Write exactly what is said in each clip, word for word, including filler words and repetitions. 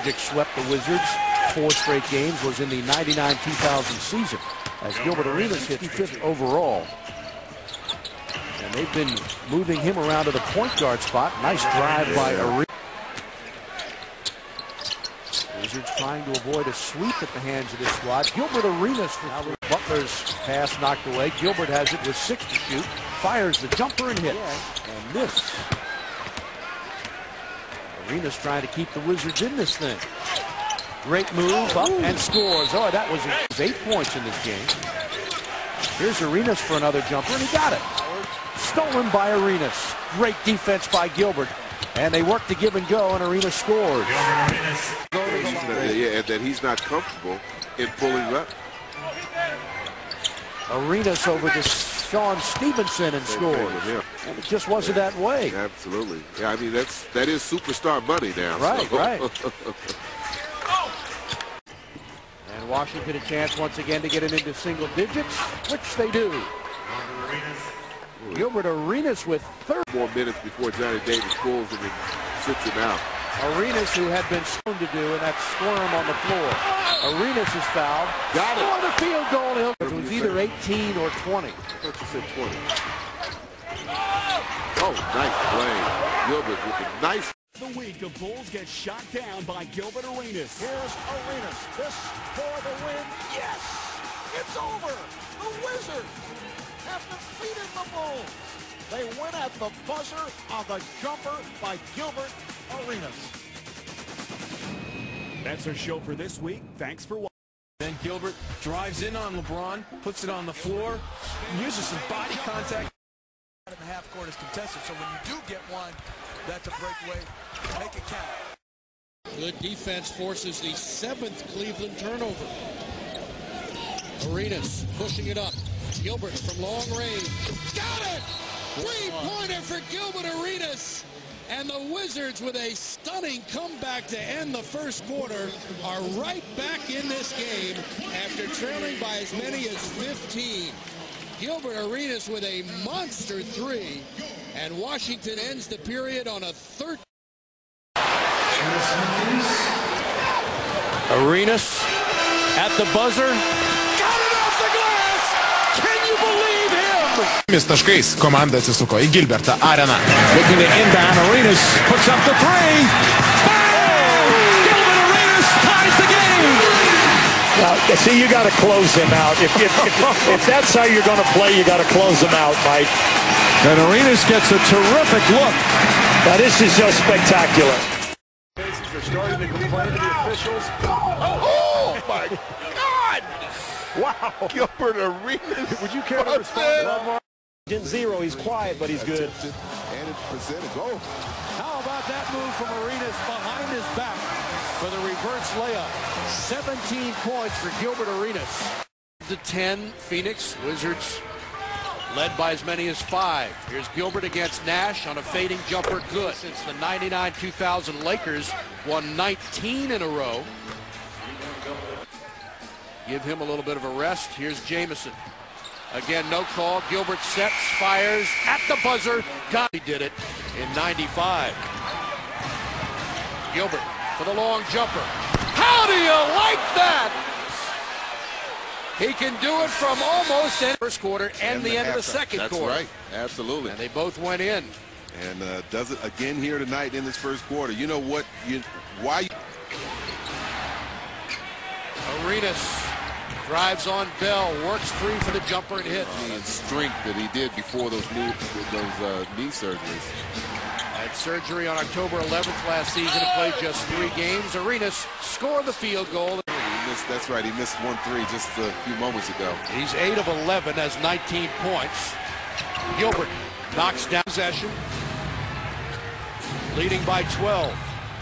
Magic swept the Wizards. Four straight games was in the ninety-nine two thousand season, as Gilbert Arenas hit fifth overall. And they've been moving him around to the point guard spot. Nice drive by Arenas. Wizards trying to avoid a sweep at the hands of this squad. Gilbert Arenas for Butler's pass knocked away. Gilbert has it with six to shoot. Fires the jumper and hits. And miss. Arenas trying to keep the Wizards in this thing. Great move up and scores. Oh, that was eight points in this game. Here's Arenas for another jumper, and he got it. Stolen by Arenas. Great defense by Gilbert. And they work to give and go, and Arenas scores. Yeah, that he's not comfortable in pulling up. Arenas over to Sean Stevenson and scores. And it just wasn't that way. Absolutely. Yeah, I mean, that's that is superstar money now. Right, so. right. And Washington a chance once again to get it into single digits, which they do. Gilbert Arenas with thirty more minutes before Johnny Davis pulls him and sits him out. Arenas, who had been shown to do, and that squirm on the floor. Arenas is fouled. Got it. Oh, the field goal. It was either eighteen or twenty. I thought you said twenty. Oh, nice play. Gilbert with a nice. The week, the Bulls get shot down by Gilbert Arenas. Here's Arenas. This for the win. Yes! It's over. The Wizards have defeated the Bulls. They win at the buzzer on the jumper by Gilbert Arenas. That's our show for this week. Thanks for watching. Then Gilbert drives in on LeBron, puts it on the floor, uses some body contact. And the half court is contested, so when you do get one, that's a breakaway. Make it count. Good defense forces the seventh Cleveland turnover. Arenas pushing it up. Gilbert from long range. Got it! Three-pointer for Gilbert Arenas. And the Wizards, with a stunning comeback to end the first quarter, are right back in this game after trailing by as many as fifteen. Gilbert Arenas with a monster three, and Washington ends the period on a thirteen. Arenas at the buzzer. Got it off the glass! Can you believe him? Taškais komanda atsisuko į Gilbertą areną. Looking to inbound, Arenas puts up the three. Bang! Gilbert Arenas ties the game. Now, see, you got to close him out. If, if, if, if that's how you're going to play, you got to close him out, Mike. And Arenas gets a terrific look. Now, this is just spectacular. They're starting to complain to the officials. Oh, my God! Wow. Gilbert Arenas. Would you care to respond? Zero, he's quiet, but he's good. And it's percentage. Oh. How about that move from Arenas behind his back for the reverse layup? seventeen points for Gilbert Arenas. To ten, Phoenix Wizards led by as many as five. Here's Gilbert against Nash on a fading jumper. Good. Since the ninety-nine two thousand Lakers won nineteen in a row. Give him a little bit of a rest. Here's Jamison. Again, no call. Gilbert sets, fires at the buzzer. God, he did it in ninety-five. Gilbert for the long jumper. How do you like that? He can do it from almost the first quarter and, and the, the end of the second That's quarter. That's right. Absolutely. And they both went in. And uh, does it again here tonight in this first quarter. You know what? You why? You Arenas drives on Bell, works free for the jumper and hits. The strength that he did before those knee, those uh, knee surgeries. Had surgery on October eleventh last season and played just three games. Arenas scored the field goal. He missed, that's right, he missed one three just a few moments ago. He's eight of eleven, has nineteen points. Gilbert knocks down possession, leading by twelve.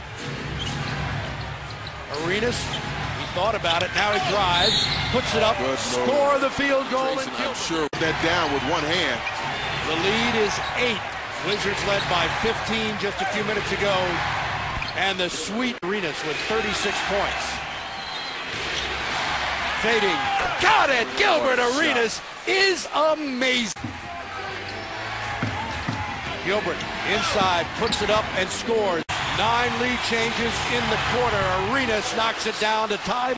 Arenas, he thought about it, now he drives, puts it up, Good score the field goal. Tracy, And I'm Gilbert. sure that down with one hand. The lead is eight. Wizards led by fifteen just a few minutes ago. And the sweet Arenas with thirty-six points. Fading. Got it! Gilbert Arenas is amazing. Gilbert inside, puts it up and scores. Nine lead changes in the quarter. Arenas knocks it down to tie.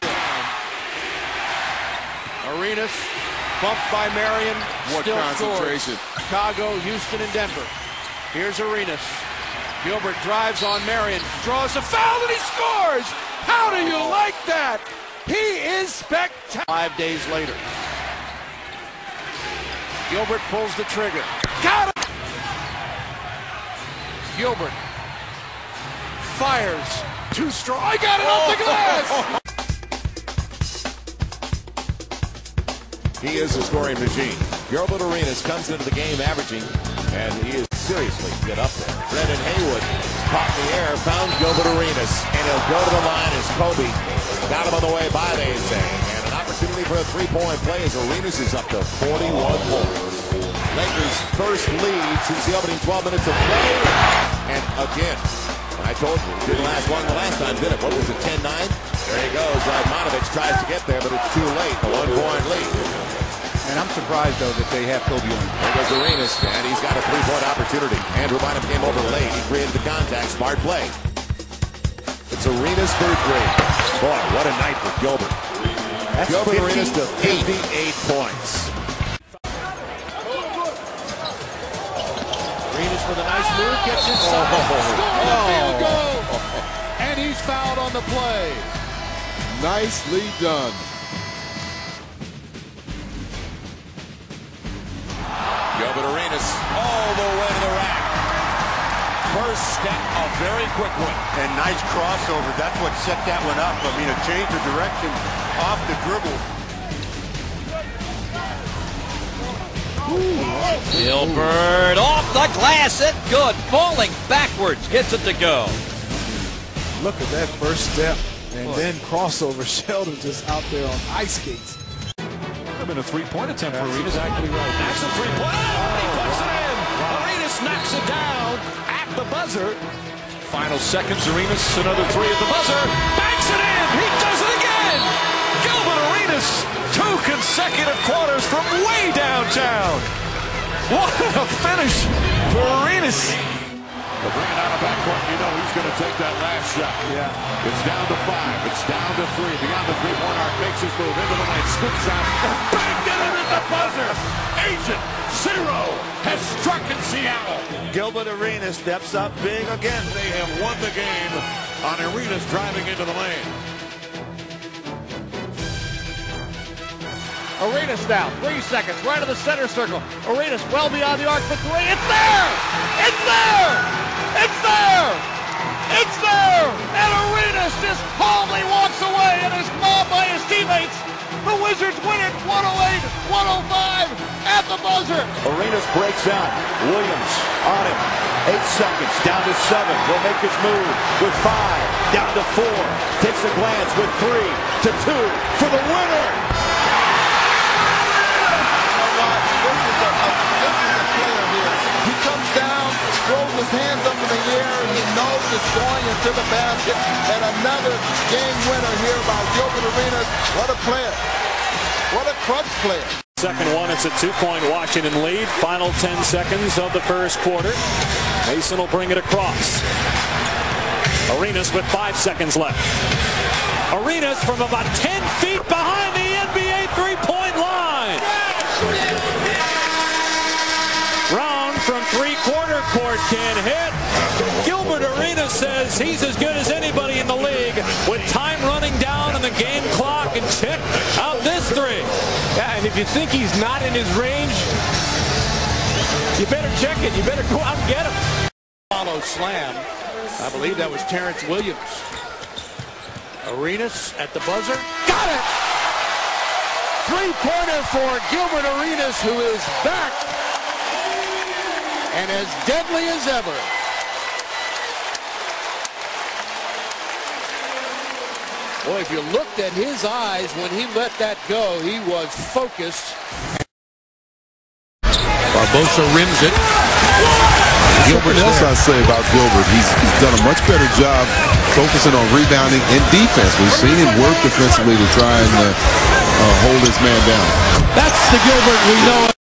Arenas bumped by Marion. What still concentration. Scores. Chicago, Houston, and Denver. Here's Arenas. Gilbert drives on Marion, draws a foul, and he scores! How do you like that? He is spectacular. Five days later. Gilbert pulls the trigger. Got it! Gilbert fires. Too strong. I got it off the glass! He is a scoring machine. Gilbert Arenas comes into the game averaging, and he is seriously get up there. Brendan Haywood caught in the air, found Gilbert Arenas, and he'll go to the line as Kobe got him on the way by, they say. And an opportunity for a three-point play as Arenas is up to forty-one points. Lakers' first lead since the opening twelve minutes of play. And again, I told you, it didn't last long the last time, did it? What was it, ten nine? There he goes. Radmanovich tries to get there, but it's too late. A one-point lead. And I'm surprised, though, that they have Kobe on. There goes Arenas, and he's got a three-point opportunity. Andrew Bynum came over late. He created the contact. Smart play. It's Arenas for three. Boy, what a night for Gilbert. That's Gilbert Arenas to fifty-eight points. Arenas with a nice move, gets inside, oh, scored a field goal, and he's fouled on the play. Nicely done. Gilbert Arenas all the way to the rack. First step, a very quick one. And nice crossover. That's what set that one up. I mean, a change of direction off the dribble. Ooh. Gilbert off the glass. It good. Falling backwards. Gets it to go. Look at that first step. And Boy. Then crossover. Sheldon just out there on ice skates. Been a three-point attempt for Arenas. Exactly right. That's a three-point. Oh, he puts it in. Arenas knocks it down at the buzzer. Final seconds. Arenas another three at the buzzer. Banks it in. He does it again. Gilbert Arenas. Two consecutive quarters from way downtown. What a finish for Arenas. They'll bring it out of backcourt. You know he's going to take that last shot. Yeah. It's down to five. It's down to three. Beyond the three-point arc, makes his move into the lane, scoops out, banged it in at the buzzer. Agent Zero has struck in Seattle. Gilbert Arenas steps up big again. They have won the game on Arenas driving into the lane. Arenas now, three seconds, right of the center circle. Arenas well beyond the arc for three. It's there! It's there! It's there! It's there! And Arenas just calmly walks away and is mobbed by his teammates. The Wizards win it one oh eight one oh five at the buzzer. Arenas breaks out. Williams on him. Eight seconds, down to seven. Will make his move with five. Down to four. Takes a glance with three to two for the winner. He comes down, throws his hands up in the air, and he knows it's going into the basket. And another game winner here by Gilbert Arenas. What a player. What a clutch player. Second one, it's a two-point Washington lead. Final ten seconds of the first quarter. Mason will bring it across. Arenas with five seconds left. Arenas from about ten feet behind the N B A three-point line. Round from three-quarter court can hit. Gilbert Arenas says he's as good as anybody in the league with time running down on the game clock, and check out this three. Yeah, and if you think he's not in his range, you better check it. You better go out and get him. Follow slam. I believe that was Terrence Williams. Arenas at the buzzer. Got it! Three-pointer for Gilbert Arenas, who is back and as deadly as ever. Boy, if you looked at his eyes when he let that go, he was focused. Barbosa rims it. Gilbert, else I say about Gilbert, he's, he's done a much better job focusing on rebounding and defense. We've seen him work defensively to try and uh, uh, hold his man down. That's the Gilbert we know.